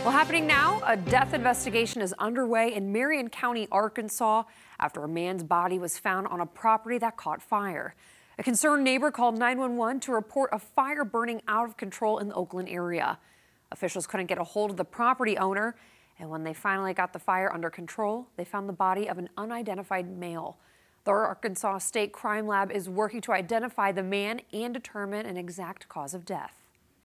Well, happening now, a death investigation is underway in Marion County, Arkansas, after a man's body was found on a property that caught fire. A concerned neighbor called 911 to report a fire burning out of control in the Oakland area. Officials couldn't get a hold of the property owner, and when they finally got the fire under control, they found the body of an unidentified male. The Arkansas State Crime Lab is working to identify the man and determine an exact cause of death.